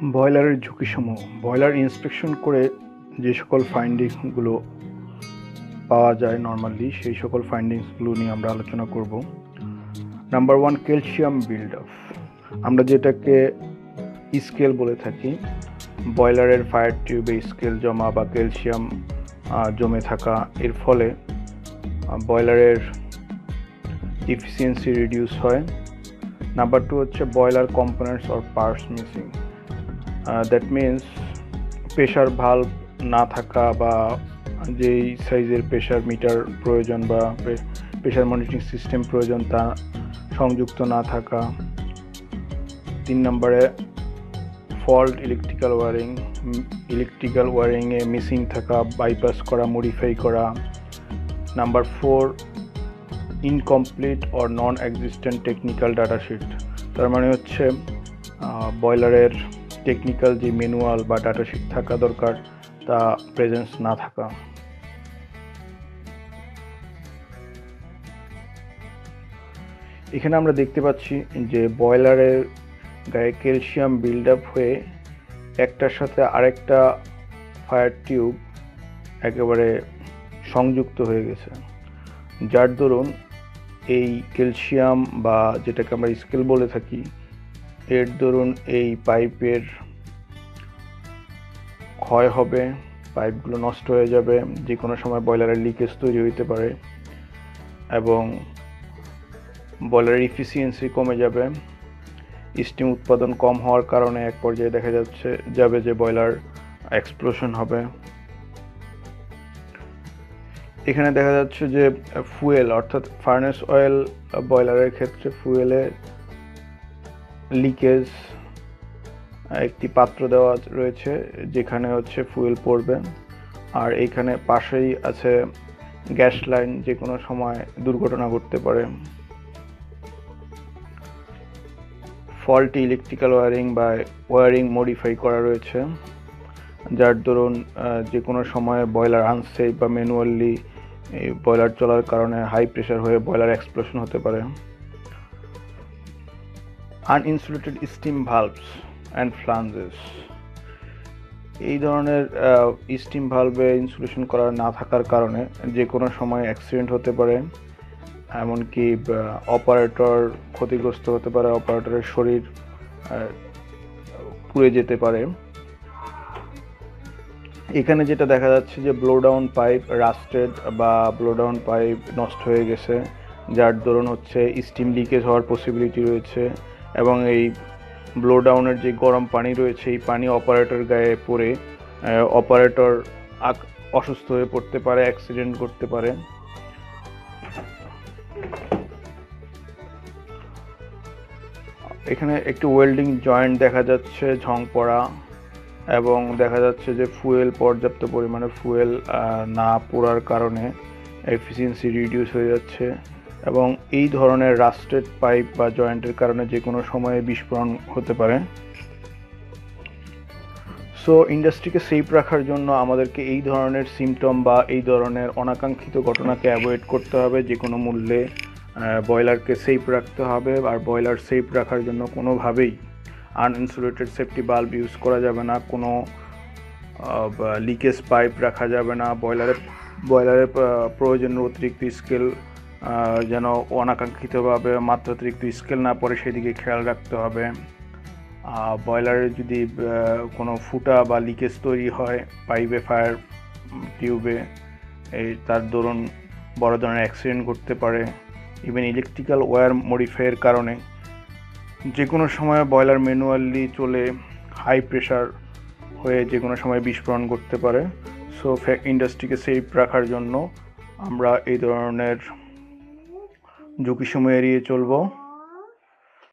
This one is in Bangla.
ব্রয়লারের ঝুঁকিসমূহ। ব্রয়লার ইন্সপেকশন করে যে সকল ফাইন্ডিংসগুলো পাওয়া যায় নর্মালি, সেই সকল ফাইন্ডিংসগুলো নিয়ে আমরা আলোচনা করব। Number 1, calcium build up. আমরা যেটাকে স্কেল বলে থাকি, ব্রয়লারের ফায়ার টিউবে স্কেল জমা বা ক্যালসিয়াম জমে থাকা, এর ফলে ব্রয়লারের এফিসিয়েন্সি রিডিউস হয়। নাম্বার 2 হচ্ছে boiler components or parts missing. That means pressure valve না থাকা বা যেই সাইজের প্রেশার মিটার প্রয়োজন বা প্রেশার মনিটরিং সিস্টেম প্রয়োজন তা সংযুক্ত না থাকা। 3 নম্বরে ফল্ট ইলেকট্রিক্যাল ওয়ারিংয়ে মিসিং থাকা, বাইপাস করা, মডিফাই করা। Number 4, incomplete or non existent technical datasheet. তার মানে হচ্ছে ব্রয়লারের টেকনিক্যাল যে ম্যানুয়াল বা ডাটাশিট থাকা দরকার তা প্রেজেন্স না থাকা। এখানে আমরা দেখতে পাচ্ছি যে ব্রয়লারের গায়ে ক্যালসিয়াম বিল্ড আপ হয়ে একটার সাথে আরেকটা ফায়ার টিউব একেবারে সংযুক্ত হয়ে গেছে, যার দরুন এই ক্যালসিয়াম বা যেটাকে আমরা স্কেল বলে থাকি, এর দরুন এই পাইপের ক্ষয় হবে, পাইপগুলো নষ্ট হয়ে যাবে, যে কোনো সময় ব্রয়লারের লিকেজ তৈরি হতে পারে এবং ব্রয়লারের এফিসিয়েন্সি কমে যাবে। স্টিম উৎপাদন কম হওয়ার কারণে এক পর্যায়ে দেখা যাবে যে ব্রয়লার এক্সপ্লোশন হবে। এখানে দেখা যাচ্ছে যে ফুয়েল অর্থাৎ ফার্নেস অয়েল ব্রয়লারের ক্ষেত্রে ফুয়েলের লিকেজ, একটি পাত্র দেওয়া রয়েছে যেখানে হচ্ছে ফুয়েল পড়বে, আর এইখানে পাশেই আছে গ্যাস লাইন, যে কোনো সময় দুর্ঘটনা ঘটতে পারে। ফল্টি ইলেকট্রিক্যাল ওয়ারিং বা ওয়ারিং মডিফাই করা রয়েছে, যার দরুন যে কোনো সময় ব্রয়লার আনসেফ বা ম্যানুয়ালি ব্রয়লার চলার কারণে হাই প্রেশার হয়ে ব্রয়লার এক্সপ্লোশন হতে পারে। Uninsulated steam valves and flanges. এই ধরনের স্টিম ভালভে ইনসুলেশন করা না থাকার কারণে যে কোনো সময় অ্যাক্সিডেন্ট হতে পারে, এমনকি অপারেটর ক্ষতিগ্রস্ত হতে পারে, অপারেটরের শরীর পুড়ে যেতে পারে। এখানে যেটা দেখা যাচ্ছে যে ব্লোডাউন পাইপ রাস্টেড বা ব্লোডাউন পাইপ নষ্ট হয়ে গেছে, যার দরুন হচ্ছে স্টিম লিকেজ হওয়ার পসিবিলিটি রয়েছে এবং এই ব্লোডাউনের যে গরম পানি রয়েছে এই পানি অপারেটর গায়ে পড়ে অপারেটর অসুস্থ হয়ে পড়তে পারে, অ্যাক্সিডেন্ট করতে পারে। এখানে একটি ওয়েল্ডিং জয়েন্ট দেখা যাচ্ছে ঝং পড়া এবং দেখা যাচ্ছে যে পর্যাপ্ত পরিমাণে ফুয়েল না পোড়ার কারণে এফিসিয়েন্সি রিডিউস হয়ে যাচ্ছে এবং এই ধরনের রাস্টেড পাইপ বা জয়েন্টের কারণে যে কোনো সময়ে বিস্ফোরণ হতে পারে। সো ইন্ডাস্ট্রিকে সেফ রাখার জন্য আমাদেরকে এই ধরনের সিমটম বা এই ধরনের অনাকাঙ্ক্ষিত ঘটনাকে অ্যাভয়েড করতে হবে। যে কোনো মূল্যে ব্রয়লারকে সেফ রাখতে হবে, আর ব্রয়লার সেফ রাখার জন্য কোনোভাবেই আনইনসুলেটেড সেফটি বাল্ব ইউজ করা যাবে না, কোনো লিকেজ পাইপ রাখা যাবে না, ব্রয়লারের প্রয়োজনের অতিরিক্ত স্কেল যেন অনাকাঙ্ক্ষিতভাবে মাত্রাতিরিক্ত স্কেল না পড়ে সেদিকে খেয়াল রাখতে হবে। ব্রয়লারের যদি কোনো ফুটা বা লিকেজ তৈরি হয় পাইপে, ফায়ার টিউবে, তার দরুন বড় ধরনের অ্যাক্সিডেন্ট ঘটতে পারে। ইভেন ইলেকট্রিক্যাল ওয়্যার মডিফাইয়ের কারণে যে কোনো সময় ব্রয়লার ম্যানুয়ালি চলে হাই প্রেশার হয়ে যে কোনো সময় বিস্ফোরণ ঘটতে পারে। সো ইন্ডাস্ট্রিকে সেফ রাখার জন্য আমরা এই ধরনের ঝুঁকিসমূহ এড়িয়ে চলব।